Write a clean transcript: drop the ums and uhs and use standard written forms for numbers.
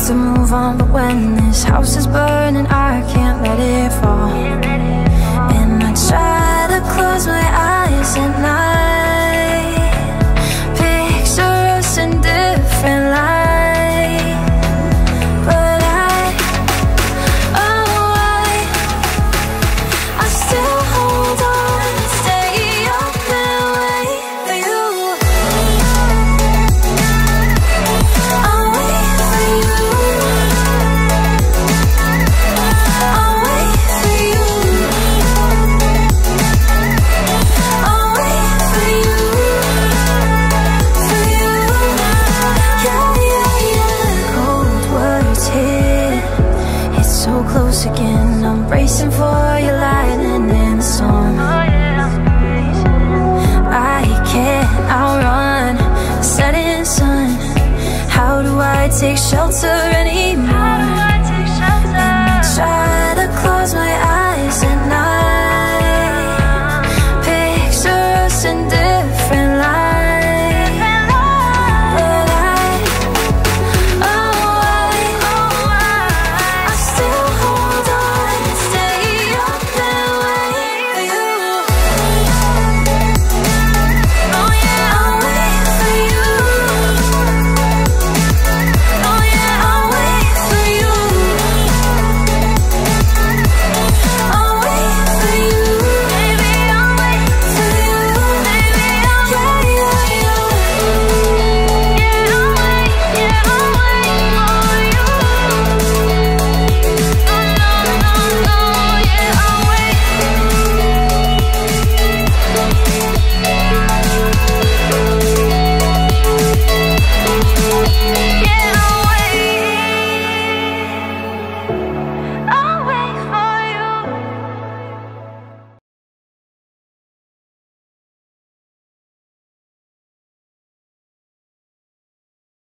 to move on, but when this house is burning, I can't let it fall. And I try to close my eyes at night, picture us in different light, but I still hold on, stay up and wait for you. I'll wait for you. I'll wait for you. I'll wait for you. For you. Yeah, yeah, yeah. Cold words hit, it's so close again. I'm bracing for your lightning in the storm. I can't outrun the setting sun. How do I take shelter anymore?